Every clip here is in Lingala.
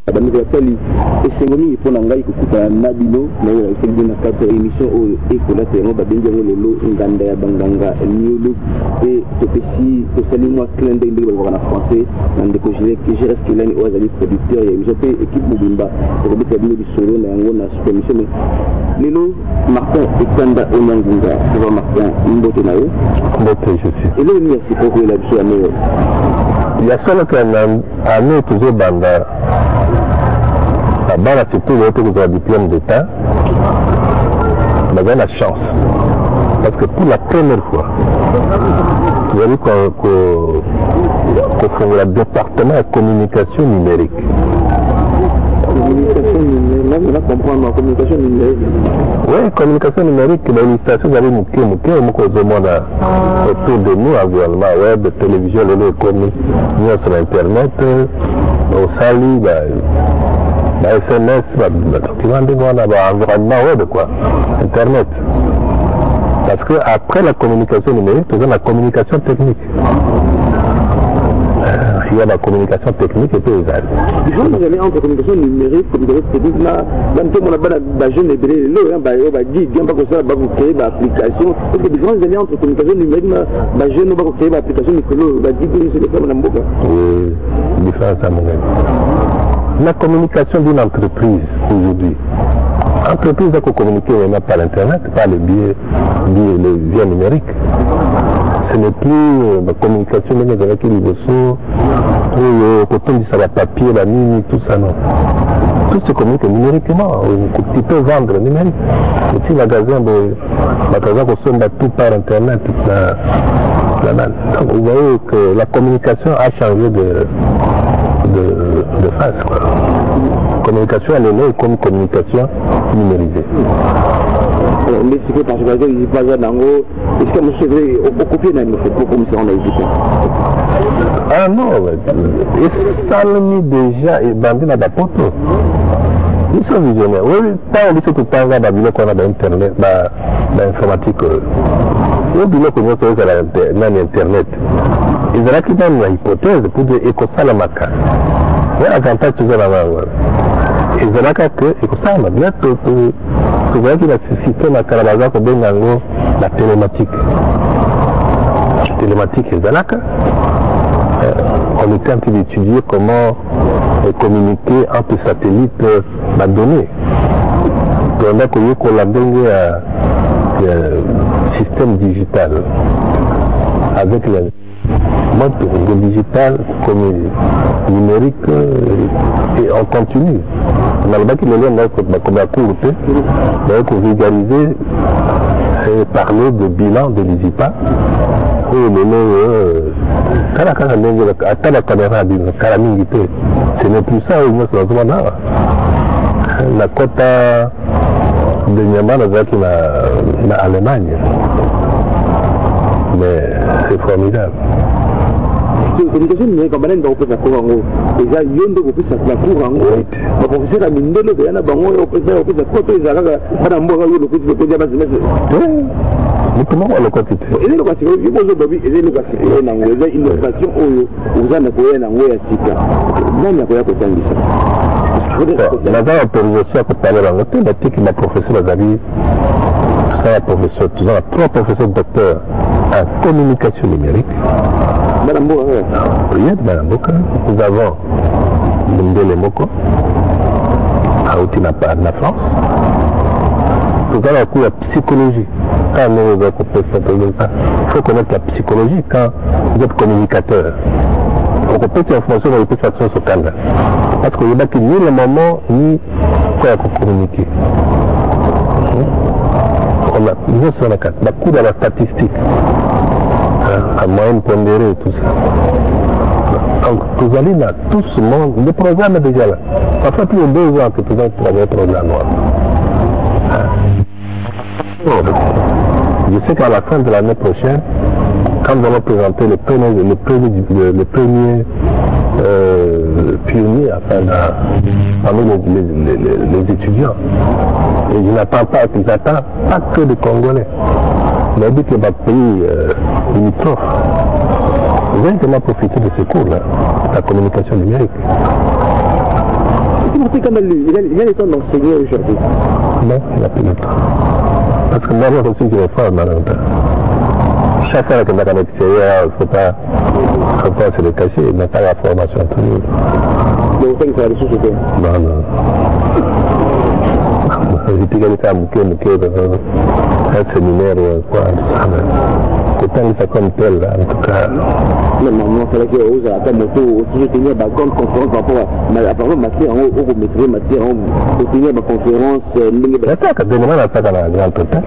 bandi ko tali esengomi pour ngai kukuta nabino na yo c'est na carte émission au écola terrain ba benjo lelo nganda ya banganga niolo et topesi to salimwa klende ndenge ba na français na ndeko je reste là ni oazali producteur ya émission pe équipe mobimba ko beta bino bisolo na yango na super émission lelo Martin Ekanda Onyangunga ko Martin mbote na yo mbote je sais et le merci pour la biso ya meyo il y a solo que année toujours banda là-bas c'est tout le que vous avez diplôme d'état vous avez la chance parce que pour la première fois vous avez qu'on fait le département de communication numérique. Communication numérique. Oui, communication numérique, l'administration, vous avez mouké, autour de nous, environnement web, télévision, les sur Internet, au sali, SMS, environnement web, quoi, Internet. Parce qu'après la communication numérique, vous avez la communication technique. Il y a la communication technique et puis les aides. Vous avez entre communication numérique, communication technique, là, jeune et vous créer une application. Est-ce que différence vous avez entre communication numérique, jeune et créer une application, oui, différence à mon avis. La communication d'une entreprise aujourd'hui. L'entreprise a communiqué par l'internet, par le biais numérique. Ce n'est plus la communication avec les ressources, quand on dit ça va papier, la mine, tout ça, non. Tout se communique numériquement. Tu peux vendre numérique. Le petit magasin, consomme tout par internet. Donc vous voyez que la communication a changé de face. Quoi. Communication elle est née comme communication numérisée. Mais c'est que parce que il pas est-ce que vous souhaitez occuper dans notre comme ça on a hésité. Ah non, et ça l'ami déjà et bandé dans la poto. Nous sommes visionnaires. Oui, pas on dit que pas on a d'abord qu'on a d'internet, d'informatique. Nous disons que nous sommes dans l'internet. Ils ont qui donnent une hypothèse pour dire que ça la maca. Mais l'avantage toujours la main. Ils ont que ça la bien tout. Vous voyez que le système à Carabaza pour bien la télématique. Télématique et Zalaka. On était en train d'étudier comment communiquer entre satellites la donnée. Donc on a connu qu'on a donné un système digital avec le mode digital comme numérique et on continue. On a le bac qui est comme la courte, donc vulgariser et parler de bilan de l'ISIPA. Ce n'est plus ça, la quota de Niamey en Allemagne. Mais c'est formidable. Communication numérique comme on peut s'accorder en haut. Les gens qui peut s'accorder en haut. Le professeur a mis de l'eau, il y a un bango, on peut s'accorder les arabes, madame Boga, le coup de dire mais comment on le quantité? Et le classique, il faut aujourd'hui, et le classique, il y a une innovation où vous en avez un envoyé à Sika. Non, il y a quoi pour ça. La autorisation pour parler en anglais, la technique, ma professeur Azali, tout ça, professeur, tout ça, 3 professeurs docteurs en communication numérique. Madame Boga, oui, Madame Boga, nous avons Ndele Moko, à Outina, la France. Nous avons un cours de psychologie. Quand nous avons ça, il faut connaître la psychologie quand vous êtes communicateur. On peut ces informations, on peut faire sur le canal. Parce qu'il n'y a ni le moment, ni quoi communiquer. On a nous sur la carte, beaucoup de la statistique, à moyenne pondérée et tout ça. Donc, vous allez là, tout ce monde, le programme est déjà là. Ça fait plus de 2 ans que tout le monde travaille le programme noir. Je sais qu'à la fin de l'année prochaine, quand nous allons présenter le premier pionnier parmi les étudiants, et je n'attends pas que des Congolais, mais dit que le pays limitrophe, vous allez vraiment profiter de ces cours-là, la communication numérique. Martin Kanda, lui, il a le temps d'enseigner aujourd'hui. Non, il n'a plus le temps. Parce que moi, aussi, je vais faire dans le temps. Chaque fois que je suis à l'extérieur, il ne faut pas se le cacher, mais ça la formation toujours. Donc, vous ça va ressources au Non, non. J'étais quelqu'un un séminaire ou quoi, tout ça. Autant ça comme tel, en tout cas. Non, il fallait que vous ayez toujours tenir une grande conférence par rapport à matière, on maîtriser matière, on tenir une conférence. C'est ça que demain, ça dans la grande total.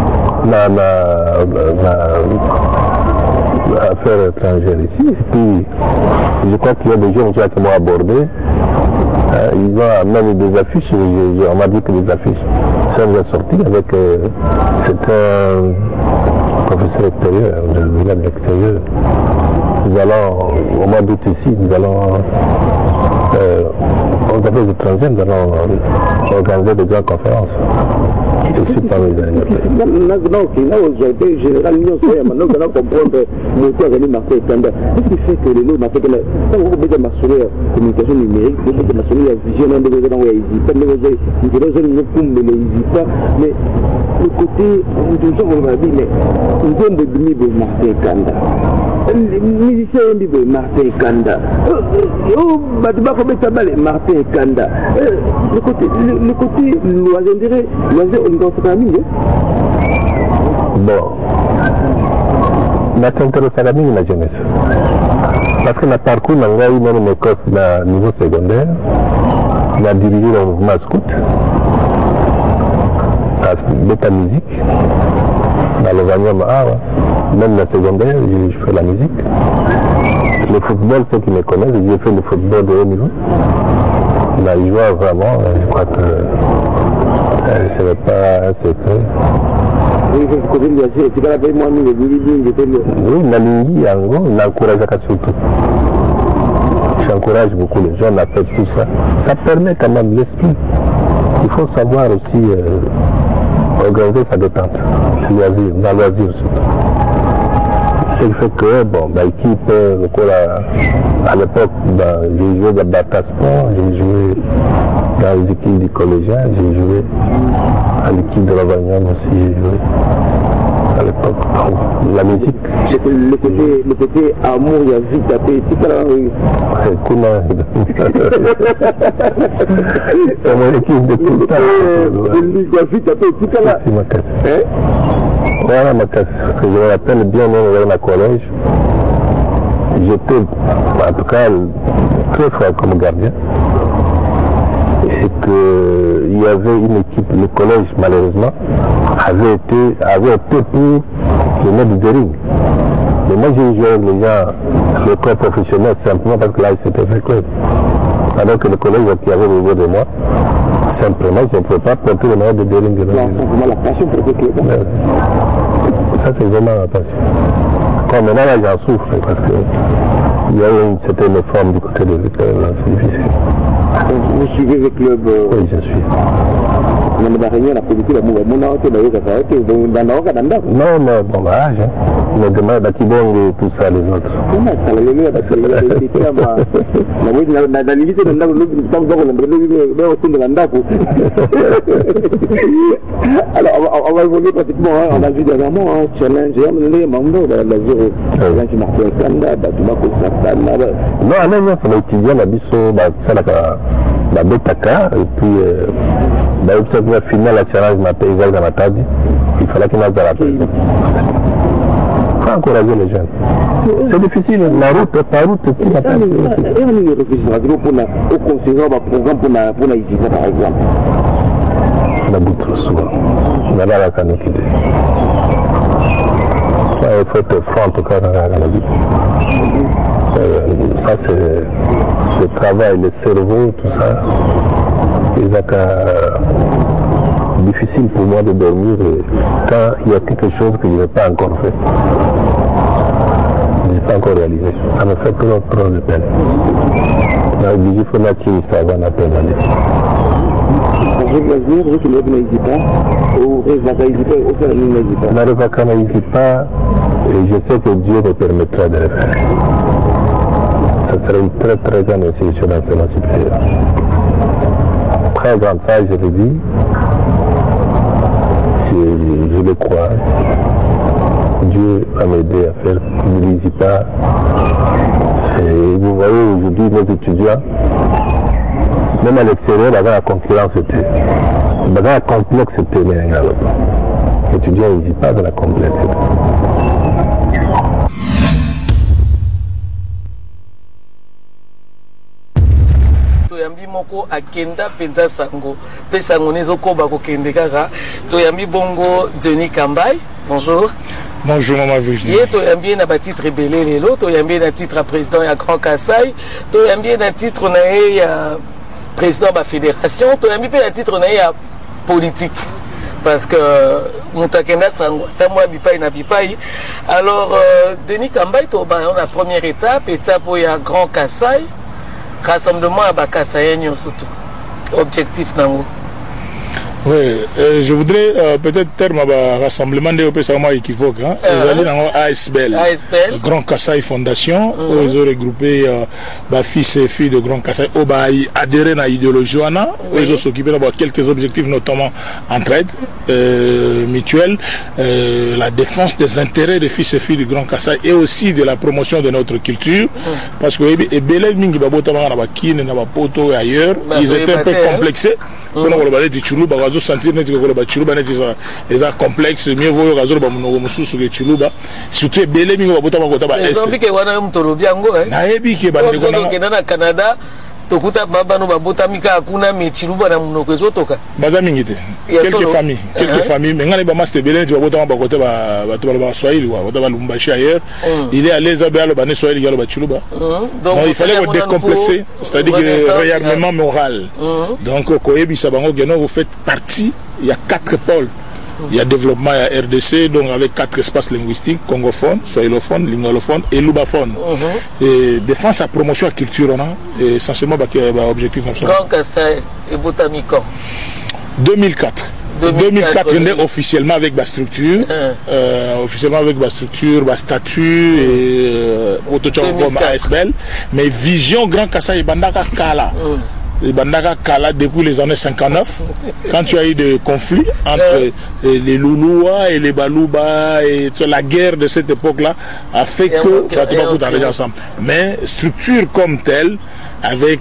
Affaires étrangères ici. Et puis, je crois qu'il y a des gens qui m'ont abordé. Ils ont même des affiches. On m'a dit que les affiches sont déjà sorties avec certains professeurs extérieurs, de village extérieur. Nous allons, au mois d'août ici, nous allons, aux affaires étrangères, nous allons organiser de grandes conférences. Je suis parmi les aujourd'hui, général, nous allons comprendre le temps de Martin Kanda. Qu'est-ce qui fait que les lots Martin Kanda, quand vous avez ma communication numérique, vous avez ma vision, mais le côté, on va dire, mais nous sommes de Martin Kanda. Les musiciens de Martin Kanda. Martin Kanda. Le côté loisir, on est dans ce famille. Bon. Mais c'est intéressant à la jeunesse. Parce que le parcours, on a eu une école au niveau secondaire. On a dirigé le mouvement scout. De ta musique. Dans le Vanium, même la secondaire, je fais la musique. Le football, ceux qui me connaissent, j'ai fait le football de haut niveau. La joie, vraiment, je crois que ce n'est pas un secret. Oui, la ligne, en gros, on encourage surtout. J'encourage beaucoup les gens, on appelle tout ça. Ça permet quand même l'esprit. Il faut savoir aussi organiser sa détente, dans le loisir surtout. Ce qui fait que, bon, l'équipe, à l'époque, j'ai joué dans Bata Sport, j'ai joué dans les équipes du collégien, j'ai joué à l'équipe de la Vanium aussi, j'ai joué à l'époque. La musique. Le côté amour, il y a vite tapé, c'est mon équipe de tout le temps. C'est ma casse. Voilà ma casse, parce que je me rappelle bien, même avec ma collège, j'étais en tout cas très fort comme gardien. Et qu'il y avait une équipe, le collège malheureusement, avait opté pour le maître de ring. Mais moi j'ai joué avec les gens, le club professionnel, simplement parce que là c'était fait club. Alors que le collège qui avait au niveau de moi, simplement je ne pouvais pas porter le maître de ring. C'est la passion pour le club. Ça c'est vraiment la passion. Comme maintenant là j'en souffre parce que il y a une certaine forme du côté de l'école, c'est difficile. Vous suivez le club Oui, je suis. Non, mais bon âge. Mais demain, Bakibong et tout ça, les autres. Alors, on va évoluer pratiquement. On a vu dernièrement un challenge. Non, non, ça va étudier la biso, la Betaka, et puis la finale, la challenge, il fallait qu'il m'aille à la présence. Il faut encourager les jeunes. C'est difficile, la route, par route, tu vas pas. Et on est réfléchi au conseiller un programme pour la Isiva, par exemple. On a beaucoup souvent. On a la canopide. Il faut être franc en tout cas dans la canopide. Ça c'est le travail, le cerveau, tout ça. C'est difficile pour moi de dormir quand il y a quelque chose que je n'ai pas encore fait. Je n'ai pas encore réalisé. Ça me fait trop de peine. Dans le budget, il faut m'assurer ça avant la peine. Et je sais que Dieu me permettra de le faire. Ça serait une très grande institution d'enseignement supérieur. très grande, ça je le dis. Je le crois. Dieu va m'aider à faire. N'hésitez pas. Et vous voyez aujourd'hui nos étudiants, même à l'extérieur, il y avait la concurrence. Il y avait un complexe. Les étudiants n'hésitent pas dans la complexe. Toyambi moko akenda penza sango pe sango nezo koba ko kende kaka toyambi bongo Denis Kambai. Bonjour. Bonjour Maman Virginie. Ye toyambi na ba titre belé lelo toyambi na titre président ya Grand Kassai toyambi na titre na ya président ba fédération toyambi pe na titre na ya politique parce que mutakenda sango tamwa bipai na bipai. Alors Denis Kambai to ba la première étape ya Grand Kassai. Rassemblement à Bakassayen surtout. Objectif nango. Oui, je voudrais peut-être terme à rassemblement des opérations équivoques. ASBL, Grand Kassai Fondation, où ils ont regroupé fils et filles de Grand Kassai, où ils ont adhéré à l'idéologie, où ils ont s'occupé de quelques objectifs, notamment entraide mutuelle, la défense des intérêts des fils et filles du Grand Kassai et aussi de la promotion de notre culture. Parce que ailleurs, ils étaient un peu complexés. Sentir les complexes mieux vaut que Chuluba surtout belé mingo bota bakota ba est Canada tokuta baba no babota mika akuna mechiluba na munoko ezotoka baza mingite quelques familles mais ngani ba master belé tu babota bakota ba ba Swahili wa bota ba Lumbashi ailleurs il est à l'aise ba ba ne Swahili galo ba Chuluba donc il fallait vous décomplexer, c'est-à-dire que réarmement moral. Donc koyebi sabango geno vous faites partie, il y a 4 pôles. Il y a développement à RDC, donc avec 4 espaces linguistiques, congophone, swahilophone, lingolophone et lubaphone. Et défense à promotion à culture, et essentiellement objectif national. Grand Kassai et Botamiko. 2004. 2004, on est officiellement avec ma structure, officiellement avec ma structure, ma statut et comme ASBL, mais vision Grand Kassai et Bandaka Kala. Et Bandaka Kala depuis les années 59, quand tu as eu des conflits entre les Louloua et les Balouba, et la guerre de cette époque-là a fait que tout arrivé ensemble. Mais structure comme telle, avec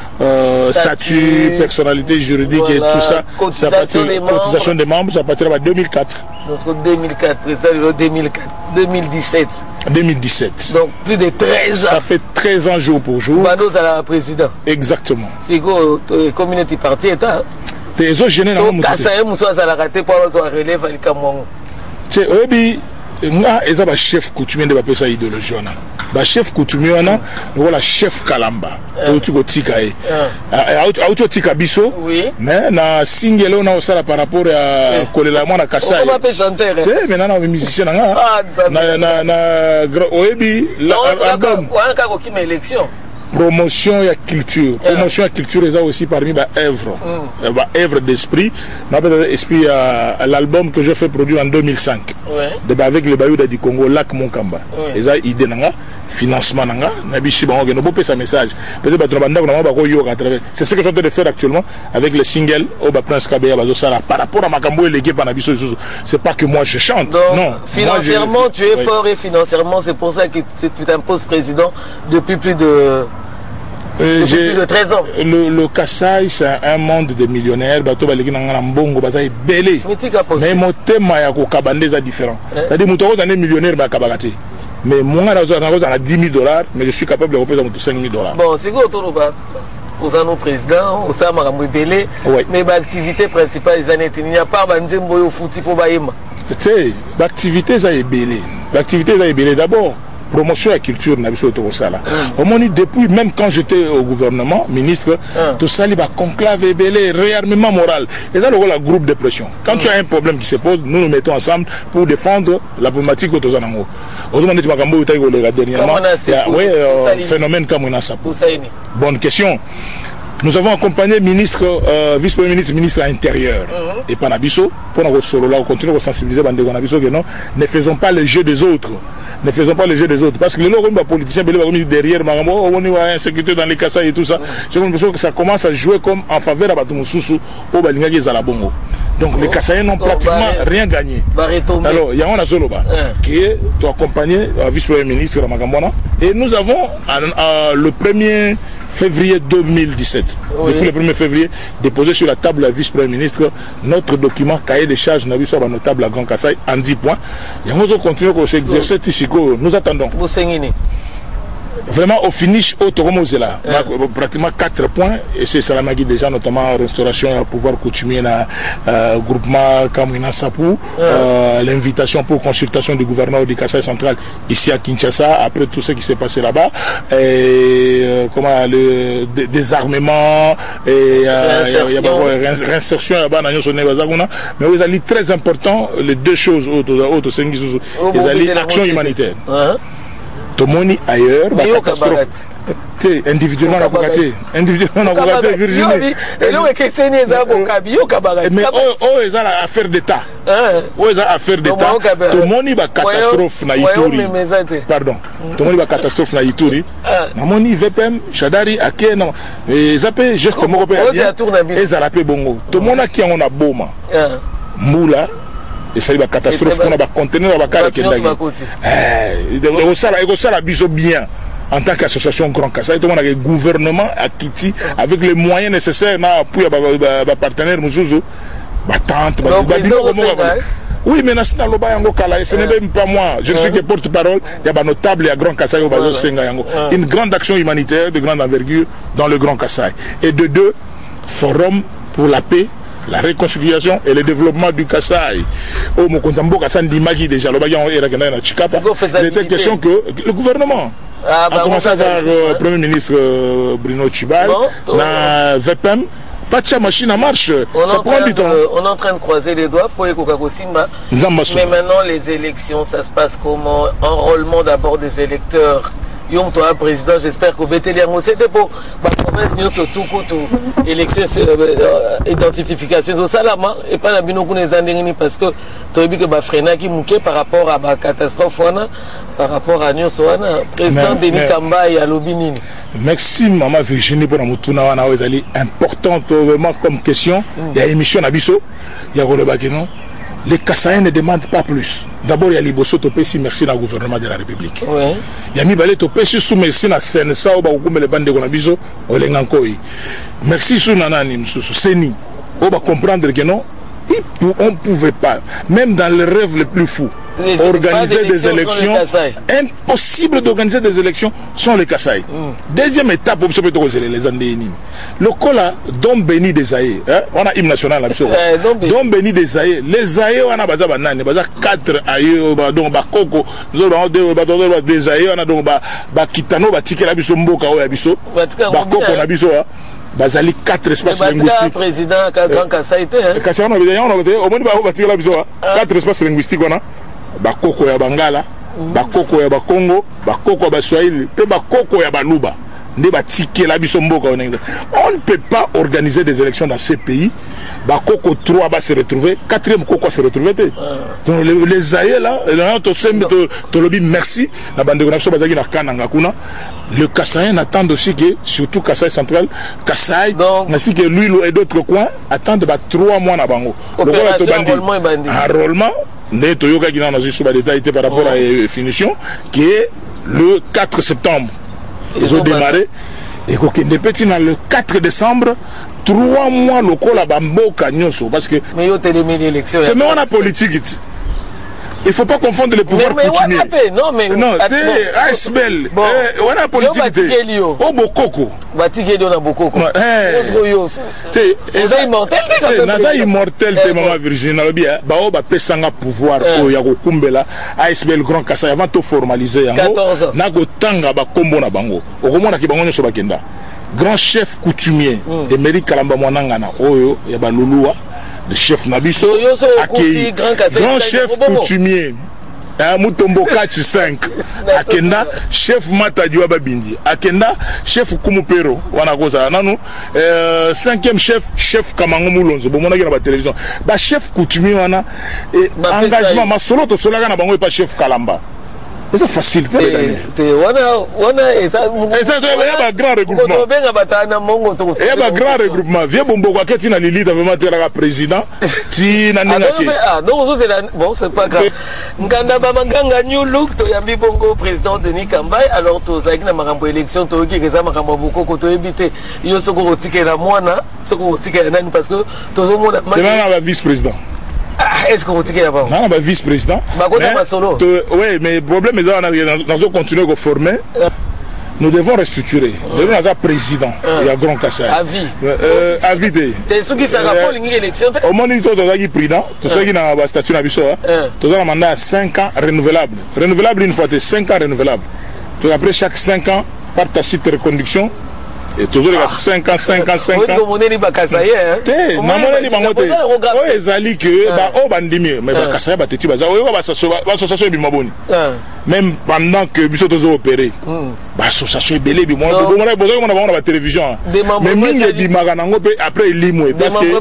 statut, personnalité juridique et tout ça, cotisation des membres, ça partira en 2004. Donc 2004, président de 2017. 2017. Donc plus de 13 ans. Ça fait 13 ans jour pour jour. Bano à la président. Exactement. C'est quoi communauté parti état. T'es autres gênés dans mon cas. Ça moussa ça la raté pour la relève avec Cameroun. C'est obi nga eza ba chef coutumier de ba pesa idéologie wana. Ba chef coutumier wana voilà chef Kalamba. Tu go tika e. Auto tika biso. Mais na single on a ça par rapport à kolela mwana Kassai. On va pas chanter. Mais na musicien nga. Na obi l'album. On a ka ko élection. Promotion et culture. Promotion et culture est aussi parmi les œuvres. Œuvres d'esprit. Esprit à l'album que j'ai fait produire en 2005. Avec le Bayou du Congo, Lac Monkamba. Et ça, idée nanga, financement nanga, nabishi bango no pas sa message. Peut-être c'est ce que je suis en train de faire actuellement avec le single Oba Prince Kabeya Bazosara par rapport à Makambo et l'équipe Panabiso. C'est pas que moi je chante. Donc, non. Financièrement, tu es fort et financièrement, c'est pour ça que tu t'imposes président depuis plus de. Depuis plus de 13 ans. Le Kassai, c'est un monde de millionnaires. Mais mon thème est différent. C'est-à-dire que je suis millionnaire, mais moi, je suis 10 000 $, mais je suis capable de représenter 5 000 $. Bon, c'est quoi autour de nous président, au Sama Belé, mais l'activité principale des années, il n'y a pas de foot pour Baïma. Tu sais, l'activité, ça est belé. L'activité, ça est belé d'abord. Promotion et culture depuis même quand j'étais au gouvernement ministre tout ça il va conclave et belé réarmement moral et ça le groupe de pression quand tu as un problème qui se pose nous nous mettons ensemble pour défendre la problématique autour dernièrement phénomène comme on a ça bonne question. Nous avons accompagné ministre, vice-premier ministre, ministre à l'intérieur et Panabiso pour nous continuer à sensibiliser que non, ne faisons pas le jeu des autres. ne faisons pas le jeu des autres. Parce que les politiciens, derrière, on est insécurité dans les Kassai et tout ça. J'ai l'impression que ça commence à jouer comme en faveur de Batumususu au Balingagi Zalabongo. Donc les Kassaïens n'ont pratiquement rien gagné. Alors, il y a un Azoloba qui est accompagné à vice-premier ministre Ramagambona. Et nous avons le 1er février 2017, depuis le 1er février, déposé sur la table du vice-premier ministre notre document cahier des charges sur notre table à Grand Kassai en 10 points. Et nous continuons à s'exercer. Nous attendons. Vraiment au finish au Toromozela, pratiquement 4 points et c'est Salamagui déjà, notamment restauration, pouvoir coutumier groupement Kamouina Sapou, l'invitation pour consultation du gouverneur du Kassai central ici à Kinshasa après tout ce qui s'est passé là-bas, et comment le désarmement et réinsertion là-bas, mais vous allez très important les deux choses autres, les alliés action humanitaire. Tomoni ailleurs, catastrophe. Individuellement, on a Virginie. Mais ils ont affaire d'État. Ils ont affaire d'État. Tomoni va catastrophe na Ituri. Pardon. Tomoni va catastrophe na Ituri. Namoni VPM, Chadari, Akena. Ils appellent geste moko ils ont rappelé bongo. Tomona qui on a boma. Moula. Et ça va catastrophe qu'on a contenir la carrière qui est là. Et ça la biso bien en tant qu'association Grand Kassai, tout le monde a le gouvernement à Kiti avec les moyens nécessaires pour les partenaires Mouzouzo, tante, oui, mais ce n'est même pas moi. Je suis que porte-parole. Il y a notable à Grand Kassai une grande action humanitaire de grande envergure dans le Grand Kassai. Et de deux, forum pour la paix, la réconciliation et le développement du Kassai. Au Mokonzambo Kassan Dimagi déjà, il était question que le gouvernement a commencé à voir le Premier ministre Bruno Tshibal, la VPM, pas de machine en marche, ça prend du temps. On est en train de croiser les doigts pour Ekoka Simba. Mais maintenant, les élections, ça se passe comment? Enrôlement d'abord des électeurs. Yom toi président, j'espère qu'au BTL c'était pour la province nous surtout pour élection identification au Salama et pas la bino les andengini parce que tu as vu que ba frena qui mouké par rapport à la catastrophe par rapport à Nyoswana président Denis Kamba et à Lobinini. Merci maman Virginie pour mutuna wana ezali importante vraiment comme question. Il y a émission Nabiso, il y a le Bakeno. Les Kassaïens ne demandent pas plus. D'abord, il y a Liboso Topesi, merci au gouvernement de la République. Il y a Mibale Topesi, sous merci à Sensa, au Baoukoum, les bandes de Gonabiso, au Lengankoi. Merci sous Nanani, sous Seni. On va comprendre que non, on ne pouvait pas, même dans les rêves les plus fous, organiser des élections. Impossible d'organiser des élections sans les Kassai. Deuxième étape, les Andéini. Le Kola, Dom Béni des Aïe. On a hymne national là. Dom Béni des Aïe. Les Aïe, on a 4 Aïe, donc Bakoko, nous avons des Aïe, on a donc Bakitano, Batike la Biso Mboka, Yabiso, Bakoko Nabiso. Bazali 4 espaces linguistiques. Président Grand Kassai était. Kassai, on a au moins 4 espaces linguistiques. Bakoko ya Bangala, Bakoko ya Bakongo, Bakoko ya Baswahili, pe Bakoko ya Baluba. On ne peut pas organiser des élections dans ces pays. Bakoko 3 va se retrouver, 4e Koko va se retrouver. Donc les aïeux là, merci. Le Kassaïen attend aussi que, surtout Kassai central, Kassai, ainsi que l'huile et d'autres coins, attendent 3 mois à Bango. Enrôlement, par rapport à la finition, qui est le 4 septembre. Ils ont démarré. Et le 4 décembre, 3 mois locaux à Bambo Kanyoso. Parce que. Mais on a politique. Il ne faut pas confondre les pouvoirs coutumiers. Non, mais non, c'est ASBL. On a politique. Oh, Bokoko. Batigeli, on a Bokoko. Ils sont immortels. Ils sont immortels, maman Virginie. Bao ba pesanga pouvoir ko ya kokumbela ASBL Grand Kassai avant de formaliser. 14 ans. Nago tanga ba kombo na bango. Okomona ki bango nyoso bakenda. Grand chef coutumier Emery Kalamba Mwanangana oyo ya ba lulua. Le chef Nabiso, accueilli, grand chef coutumier, Moutombo Kachi 5, Akenda, chef Matadioua Babindi, Akenda, chef Kumupero, Wanagoza, Nanou, 5e chef Kamango Moulonzo, bon, on a la télévision. Chef coutumier, engagement, ma solo, to solaga na bango et pas chef Kalamba. C'est facile. Il y a un grand regroupement. Il y a un grand regroupement. Viens Bombo, tu as Lili, tu as président. Bon, c'est pas grave. Nganda Bamanganga New Look, tu as Bongo, président Denis Kambay. Alors, tu as une élection, tu as beaucoup de éviter. Il y a ce qu'on a la moine, ce qu'on a parce que tout le monde a vice-président. Est-ce que vous êtes là-bas? Non, on vice-président. Oui, mais le problème est que nous continuons à former. Nous devons restructurer. Nous devons avoir président. Il y a grand Kassai. À vie. À vie. C'est ce qui s'est rappelé à l'élection. Au moment où nous avons président, tout ce qui a un statut à Bissau, nous avons un mandat à 5 ans renouvelable. Renouvelable une fois de 5 ans renouvelable. Après chaque 5 ans, par ta site de reconduction. Et toujours les 5 ans, 5 ans, 5 ans. Oui, on est libre à Kassaye. Même pendant que Bissot a opéré, l'association est belle, on a la télévision. Mais après, il lit. Parce que.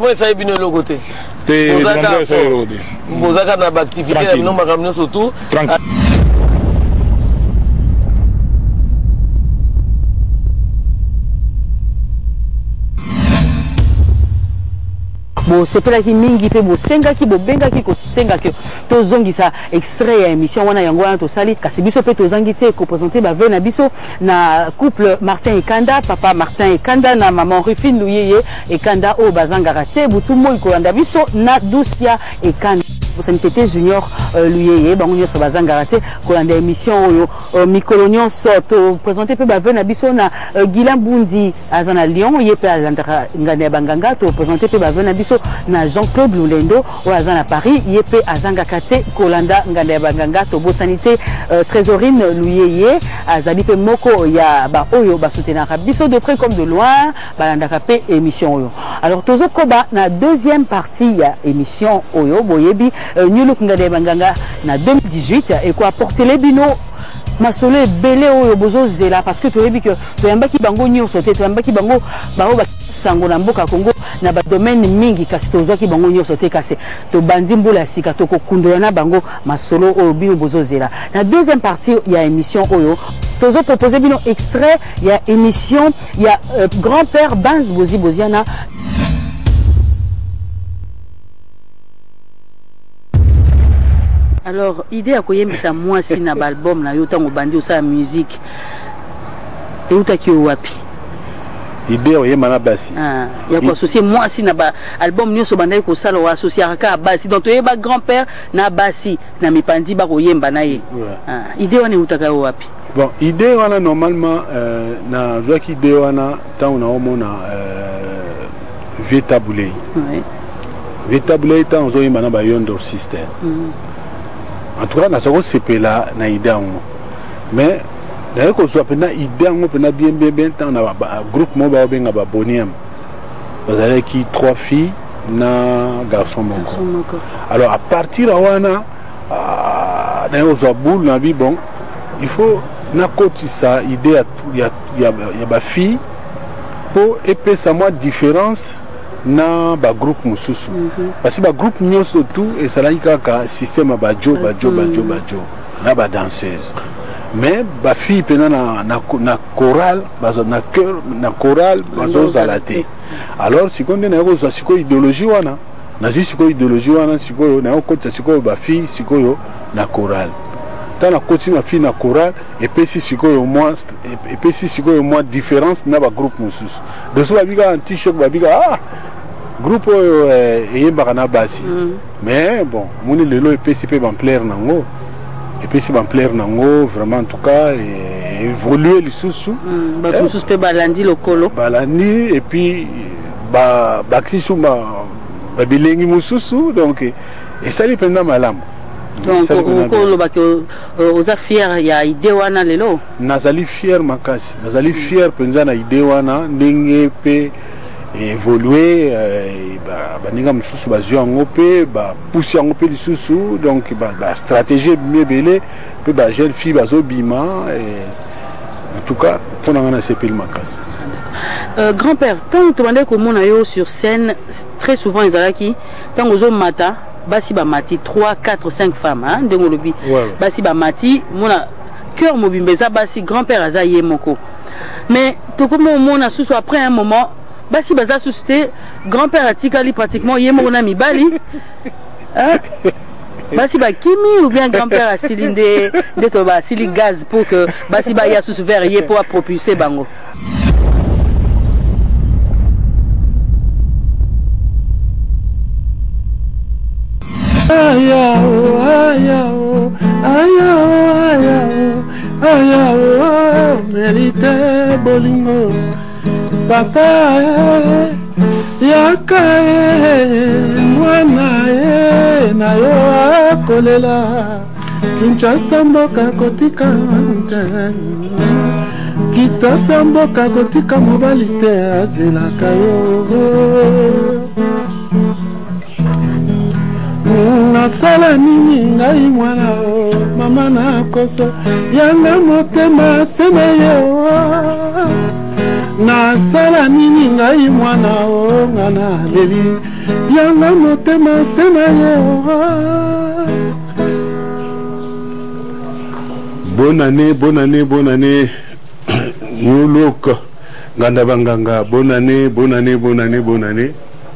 Bon, c'est pas qui mingi pe bo senga ki bo benga ki ko senga ki to zongi sa extrait ya émission wana yango wana to sali kasi biso pe to zangi te ko présenter ba vena biso na couple Martin Ekanda, papa Martin Ekanda na maman Rufine Luyeye Ekanda o bazanga rate butu moi ko landa biso na Dusia Ekanda Sanité Junior Luyeye bango nyoso bazanga rate ko landa émission oyo mikolo nyonso to présenter pe ba vena biso na Guilain Bundi azana Lyon ye pe alanda ngane banganga to présenter pe ba vena biso na Jean-Claude Lulendo ou à Paris yépé azanga kate kolanda nganda banganga to bo sanité Trésorine Luyeye azali pe moko ya ba oyo ba soutenir biso de près comme de loin balanda kapé émission oyo. Alors tozo koba na deuxième partie ya émission oyo boyebi New Look nganda banganga na 2018 et quoi apporter les bino masolo belé oyo bozo zela parce que to yebi que to yamba ki bango nyonso te to yamba ki bango ba sango na mboka Congo na ba domaine mingi kasi to zwaki bango nyonso te kasi to bandi mbula sika to kokundola na bango masolo oyo bino bozo zela. Na deuxième partie ya émission oyo tozo proposer bino extrait ya émission ya grand-père Banz Bozi Boziana. Alors, idée à koyembisa moi si na album na yota ngobandi osa musique. Et utaki wapi? Idée oyemba na basi. Ya ko associer moi si na ba album nyoso bandai ko sala wa associer ka basi. Donc toyeba grand-père na basi na mipandi ba koyemba na ye. Idée wana utaka wapi? Bon, idée wana normalement na zwaki idée wana tant on a omona Vietaboulé. Oui. Vietaboulé tant on zoyemba na ba Yondo system. En tout cas, nous avons na idée. Mais nous avons idée bien dans un groupe mobile Boniam. Vous avez qui 3 filles na garçon. Alors à partir de là, bon, il faut na côté ça idée il y a fille pour épaisser sa moi différence na ba groupe mususu parce que ba groupe nyonso tout et ça là kaka système ba jo na ba danseuse mais ba fille pena na chorale bazo na chœur na chorale bazo zalate. Alors si konde na ko siko idéologie wana na siko idéologie wana siko na ko siko ba fille siko na chorale dans la côté ma fille na chorale et puis siko moins et puis siko moins différence na ba groupe mususu de so ba biga anti choc ba biga groupe et bakana basi mais bon mon lelo EPCP ban plaire nango et puis si ban plaire nango vraiment en tout cas évoluer les sous ba sous pe balandi lokolo balandi et puis ba bakisu ba bilengi mususu donc et ça dépend malam donc okolo ba que oza fier ya idée wana lelo nazali fier makasi nazali fier penza na idée wana ndenge pe évoluer baninga mususu bazwi yango pe bapusi yango pe lisusu donc stratégie mebele pe ba jeune fille bazobima en tout cas mpona nga na sepeli makasi. Grand-père, tant que tu komona yo sur scène très souvent ezalaki tant ozomata basi ba mati 3 4 5 femmes hein ndengolobi basi ba mati mona cœur mobimba eza basi grand-père aza ye moko. Mais tokomo mona susu après un moment basi baza susu te grand-père atikali pratiquement ye moko na mibali. Basi ba kimi ou bien grand-père asili nde to ba asili gaz pour que basi ba ya susu vers ye pour propulser bango. Ayao, ayao, ayao, ayao, ayao, mérite bolingo, papa, yaka, mwana, na yo akolela, Kinshasa mboka kotika nje, Kitata mboka kotika mobali te azelaka yo. Nasala nini ngai mwana o mama na koso yanga motema sema yo nasala nini ngai mwana o ngana leli yanga motema sema yo. Bonne année, bonne année, bonne année. New look nganda banganga, bonne année, bonne année, bonne année, bonne année.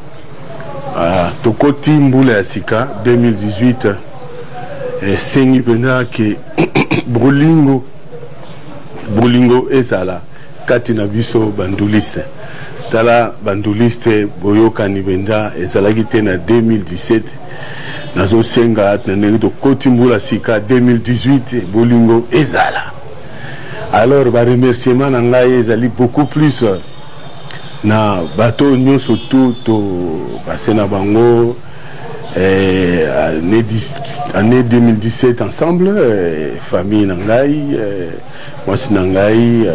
Tokoti mbula ya sika 2018 sengi pena ke bolingo ezala kati na biso banduliste tala banduliste boyokani benda ezalaki te na 2017 nazo senga na ndenge tokoti mbula sika 2018 bolingo ezala. Alors ba remerciement na ngai ezali beaucoup plus na bateau nyonso tout to basena bango année 2017 ensemble famille nangai mwasi nangai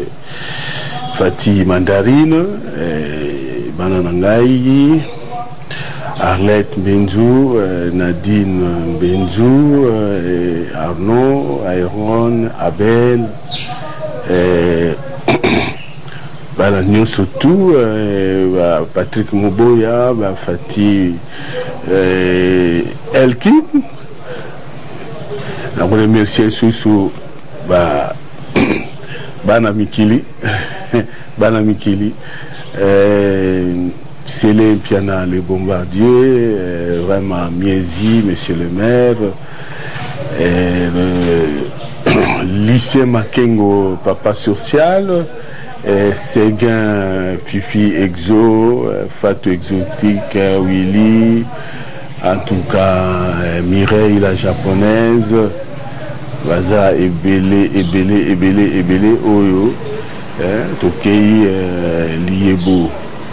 Fati Mandarine bana nangai Arlette Benzu, Nadine Benzu, Arnaud, Ayron, Abel, bala nyonso tout Patrick Moboya, Fati Elkin. Je remercie Soussou Bana Mikili Bana Mikili Célé Piana le bombardier, vraiment Miezi, monsieur le maire, le lycée Makengo Papa Social, Séguin Fifi Exo, Fatou Exotique, Willy, en tout cas Mireille la japonaise, Baza Ebele Oyo, Tokei Liebo.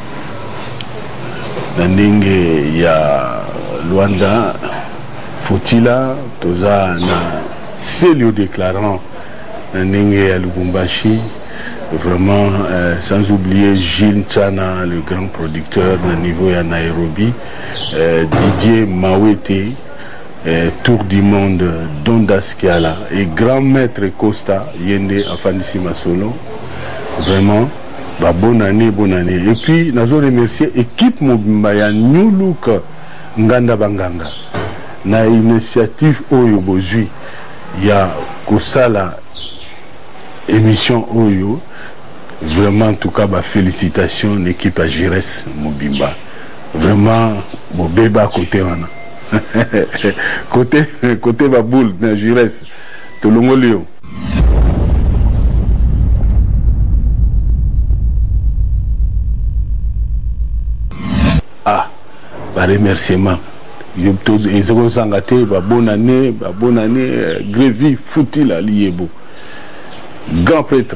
Nandenge ya Luanda Fotila toza na célio déclarant Nandenge ya Lubumbashi, vraiment sans oublier Gilles Tsana, le grand producteur au niveau ya Nairobi, Didier Mawete, Tour du monde Dondas Kiala et grand maître Costa Yende Afandisi Masolo, vraiment. Bah, bonne année, bonne année. Et puis, nous avons remercié l'équipe Mobimba New Look Nganda Banganga. Na initiative Oyo Bozui, il y a Kosala émission Oyo. Vraiment, en tout cas, bah, félicitations l'équipe à Gires Mobimba. Vraiment, bon bébé à côté. Côté Baboul, na Gires, Tolongo Léon. Ah, bah remerciement. Ils ont s'engagé, bonne année, Grévi, Fouti la Liebo. Grand prêtre,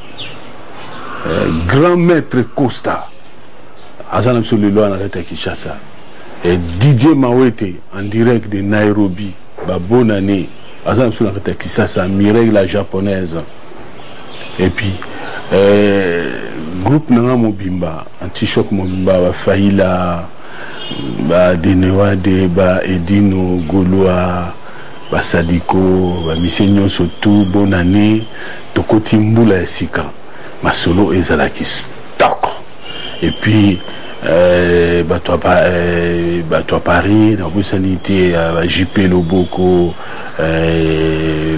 grand maître Costa, Azanam sur le loin à Kinshasa. Et Didier Mawete en direct de Nairobi, bonne année, Azanam sur la Kinshasa, Mireille la japonaise. Et puis, groupe Nanga Mobimba, Anti-Choc Mobimba, Faïla, Denewade, Edino, Goloa, Sadiko, Misenyo Sotou, bonne année, Tokoti Mboula Sika, Masolo et Zalaki Stock. Et puis, Bato à Paris, dans la sanité, JP Loboko,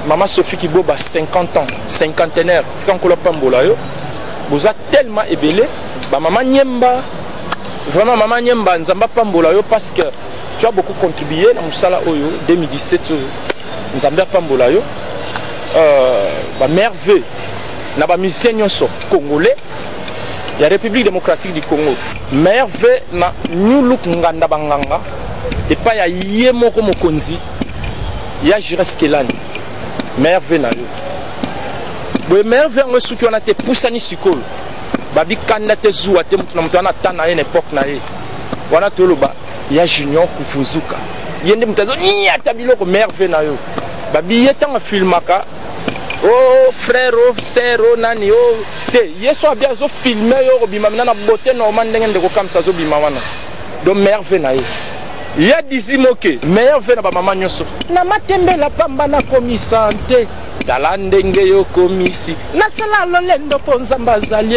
Maman Sophie Kibo, 50 ans, cinquantenaire, c'est quand on pambola yo. Vous êtes tellement ébélé, maman Nyemba, vraiment maman Nyemba, Nzamba pambola yo parce que tu as beaucoup contribué dans Moussala Oyo 2017, Nzamba pambola yo. Merveille, na ba musicien nyonso congolais, la République démocratique du Congo. Merveille na New Look nganda banganga et pas ya yemoko mokonzi, ya Jires Kelani. Merveille na yo. Bo merveille ngo suki on a te poussani sikolo. Babi kanda te zuwa te mutu na mutu ana tana une époque na ye. Wana toloba ya Junior Kufuzuka. Yende mutazo ni atabiloko merveille na yo. Babi yetanga filmaka. Oh frère, oh sœur, oh nani, oh te. Yeso abia zo filmer yo bima na beauté normal ndenge ndeko comme ça zo bima wana. Do merveille na ye. Il y a des moqués, meilleur vena ba maman nyoso. Na matembe la pamba na komisante. Dalandenge yo komisi. Na sala lolendo ponza mbazalie.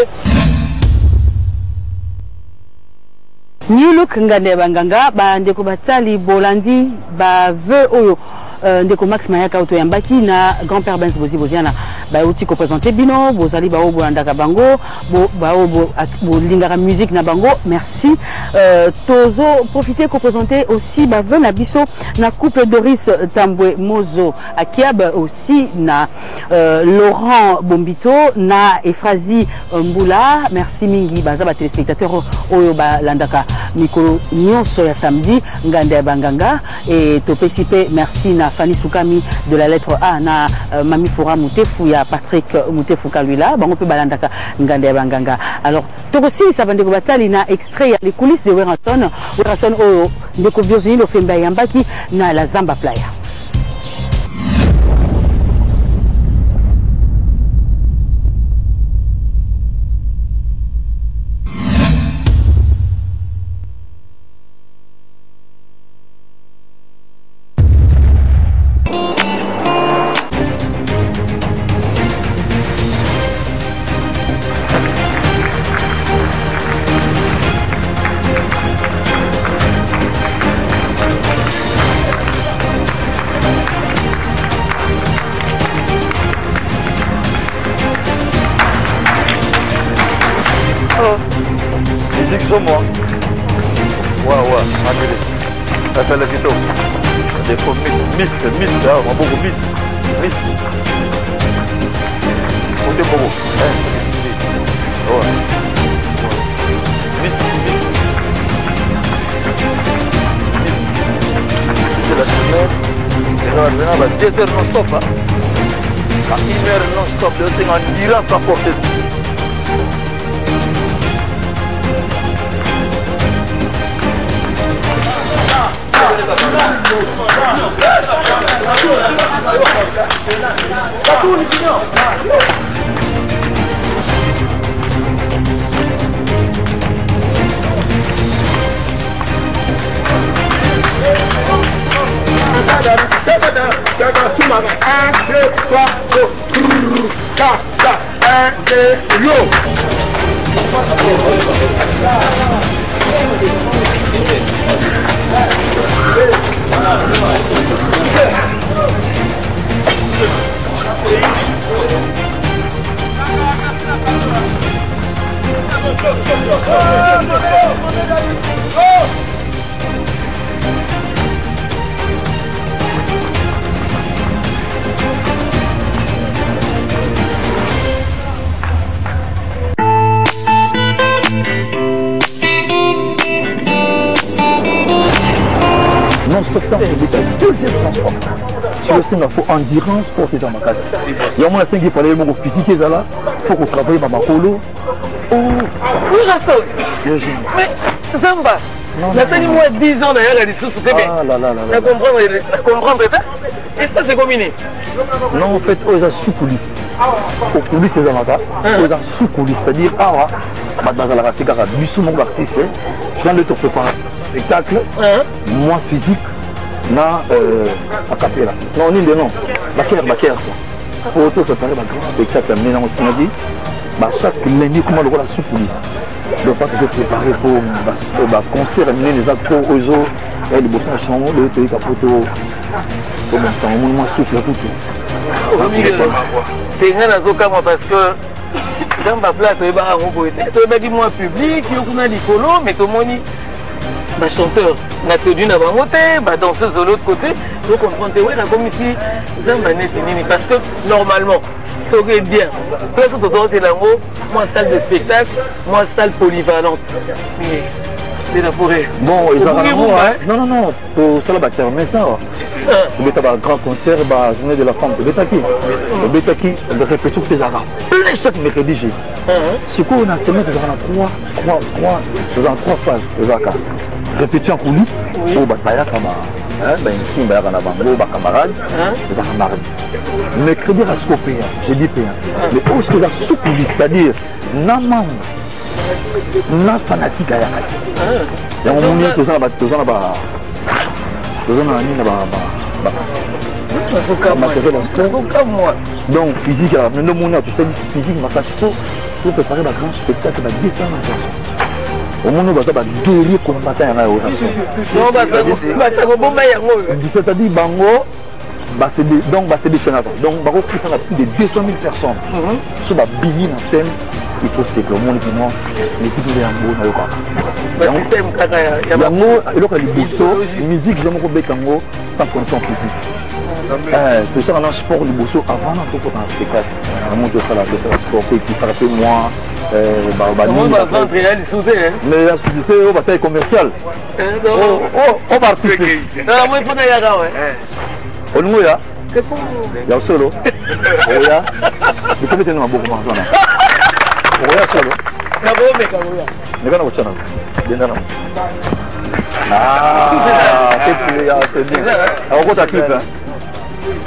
New Look ngande banganga ba ndeko batali bolandi ba ve oyo ndeko Max Mayaka auto yambaki na grand-père Benz Bozi Boziana ba uti ko présenter bino bozali ba obo andaka bango ba obo lingara musique na bango merci tozo profiter ko présenter aussi ba ve na biso na couple Doris Tambwe Mozo Akiab aussi na Laurent Bombito na Efrazi Mbula merci mingi baza ba téléspectateurs oyo ba landaka mikolo nyonso ya samedi ngande banganga et topesipe merci na Fanny Soukami de la lettre A na Mami Fora Mutefu ya Patrick Mutefu Kalwila bango pe balandaka ngande banganga. Alors tokosi ça bande ko batali na extrait ya les coulisses de Werason oyo ndeko Virginie Lofemba yambaki na la Zamba Playa. Moi. Ouais, attendez. Ça fait le vidéo. Des fois, mythe, là, on va beaucoup mythe. On est beaucoup. Ouais. Mythe. C'est la semaine. Maintenant, va 2 heures non-stop. À 1 heure non-stop, de en direct à portée. Non-stop, c'est deuxième transport. Sur le sein, il faut endurance pour ces amakats. Il y a moins de 5 qui fallait me physique là, il faut qu'on travaille dans ma colo. Oh, oui, Rasson. Mais, Zamba, j'ai moi 10 ans d'ailleurs, elle est sous-soufflée. Ah là là là. La comprendre ça. Et ça, c'est combiné. Non, en fait, on est sous-coulis. Au coulis, c'est amakats. On est sous-coulis, c'est-à-dire, ah, dans la race, du sous-monde artiste, je viens de te préparer un spectacle, moins physique. Na a capella. Non, on est de non. Baker. Pour tout préparer un grand spectacle, mais on a dit, chaque lundi, comment le rôle a sous-coulis. Donc, pas que je préparé pour le concert, amener les acteurs aux autres, et les bossins à chambre, le pays capoto, pour mon temps, au moment souffle tout. C'est rien à Zokama parce que dans ma place, tu es moins public, tu es likolo, mais tout le monde chanteur, na tenu na bangote, danseuse de l'autre côté, donc on prend ouais, comme ici, parce que normalement, ça aurait bien. Place où c'est là, moi salle de spectacle, moi salle polyvalente. C'est la forêt. Bon, ils ont non, pour ça là, mais ça. Tu as un grand concert, journée de la femme, tu as qui de répétition que tu as chaque mercredi. C'est quoi on a semaine, tu as trois phases, tu as répétition en coulisses, pour batailler comme camarade, mercredi à scopé, j'ai dit payant. Mais aussi que la sous-public, c'est-à-dire, non fanatique à Yakati. Il y a un moment où donc physique, mais non mon tu sais physique, ma passion pour préparer ma grand spectacle, ma 200 personnes. Au moment où tu vas guérir combattant à la haute. Non, c'est-à-dire bango. Donc, c'est des sénateurs. Donc, il y a plus de 200 000 personnes. Sur la billet en scène, il faut que le monde qui les petits de Yango, il y a une musique, j'aime beaucoup Bekango, sans condition physique. C'est ça, dans le sport, le bosso, avant, on peut faire un spectacle. On monte ça, la sport, qui frappe moi. Mais la société, on va faire commercial. On va participer. Onuya, ya solo. Oya, tu peux tenir un bon moment. Oya solo. Na bombe kabuya. Neka na kuchana. Denda na. C'est bien. Alors quoi ta clip hein?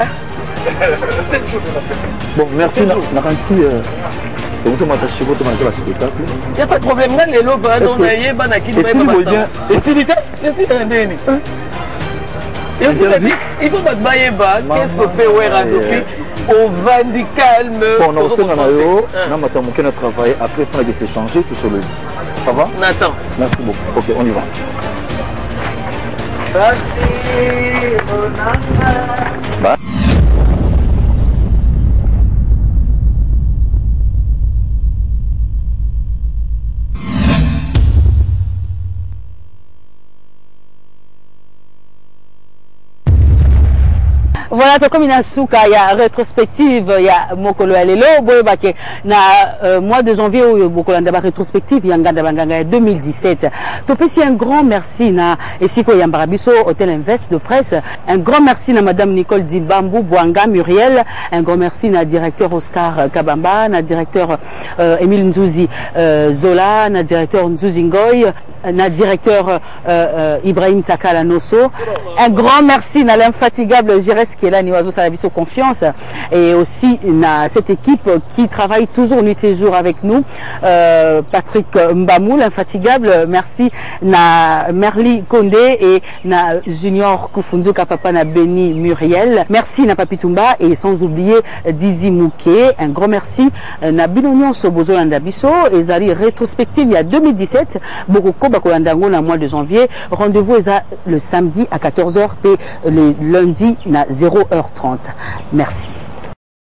Bon, merci na kanti donc tu m'as taché votre manque la spectacle. Il y a pas de problème là les lots ba donc naye ba na kini ba ba. Et c'est ndeni. Il faut battre Bayeba, qu'est-ce que fait Ouéradofi au Vandi calme. Bon, on a aussi un travail, après on a été changé tout sur le. Ça va Nathan. Merci beaucoup. Ok, on y va. Bah. Voilà, comme il y a souka, il y a rétrospective, il y a Mokolo Alelo, Boyebake, na mois de janvier où Mokolo Ndaba rétrospective, il y a Nganda Banganga 2017. Topesi un grand merci na Esiko Yambarabiso, Hôtel Invest de presse. Un grand merci na Madame Nicole Dibambou Bouanga Muriel. Un grand merci na directeur Oscar Kabamba, na directeur Émile Nzouzi Zola, na directeur Nzouzi Ngoy, na directeur Ibrahim Takala Nosso. Un grand merci na l'infatigable Jires qui est là, Niwazo Salabiso Confiance, et aussi na cette équipe qui travaille toujours nuit et jour avec nous. Patrick Mbamou, l'infatigable, merci na Merli Kondé et na Junior Koufunzo Kapapa na Beni Muriel. Merci na Papitumba et sans oublier Dizi Mouké. Un grand merci na Binonion Sobozo Landabiso et Zali rétrospective il y a 2017. Bokoko Bakolandango na mois de janvier. Rendez-vous le samedi à 14h et le lundi à 0h30. Merci.